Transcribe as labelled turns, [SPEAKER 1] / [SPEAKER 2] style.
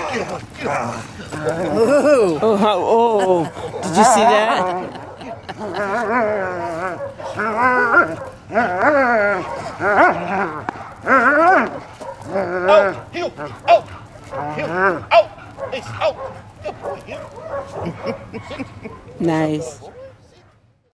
[SPEAKER 1] Oh, did you see that?
[SPEAKER 2] Out, heel, out, heel, out, ace, out. Good boy, heel.
[SPEAKER 1] Nice.